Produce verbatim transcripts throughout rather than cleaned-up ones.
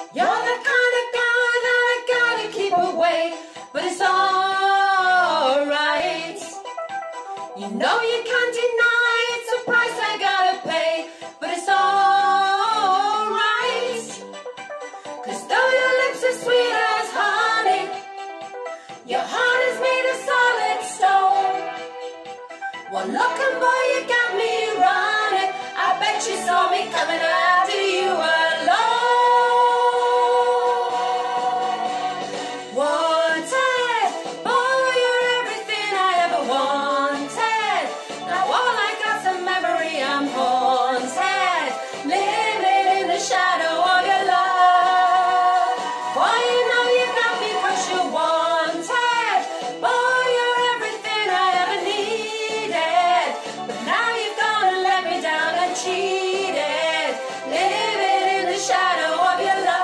You're the kind of guy that I gotta keep away, but it's alright. You know you can't deny it's a price I gotta pay, but it's alright. Cause though your lips are sweet as honey, your heart is made of solid stone. Well, looking boy, you got me running. I bet you saw me coming after you alone. Wanted, boy, you're everything I ever wanted. Now all I got's a memory, I'm haunted, living in the shadow of your love. Boy, you know you got me 'cause you wanted. Boy, you're everything I ever needed. But now you've gone and let me down and cheated, living in the shadow of your love.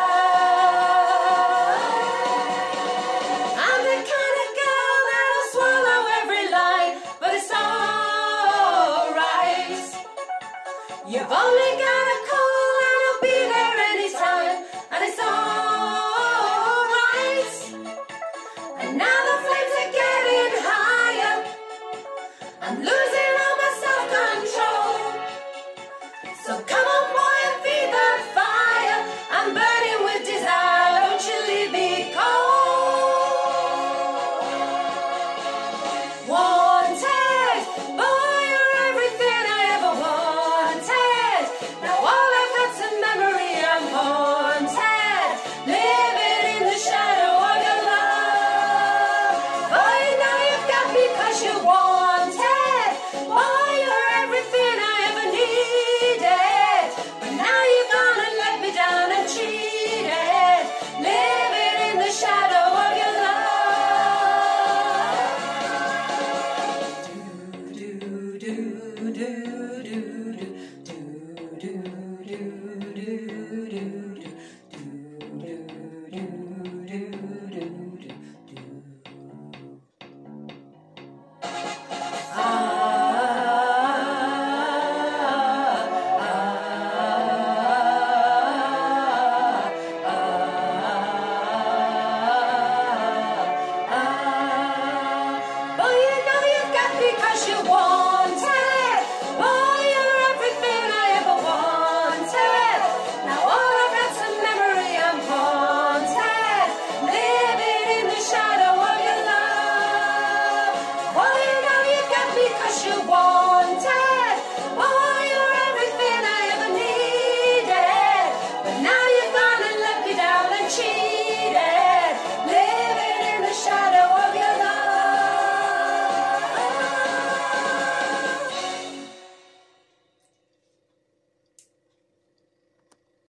I'm the kind of girl that'll swallow every line, but it's alright. You've only got a call and I'll be there anytime, and it's alright. And now the flames are getting higher, I'm losing all my self-control. So come on, boy.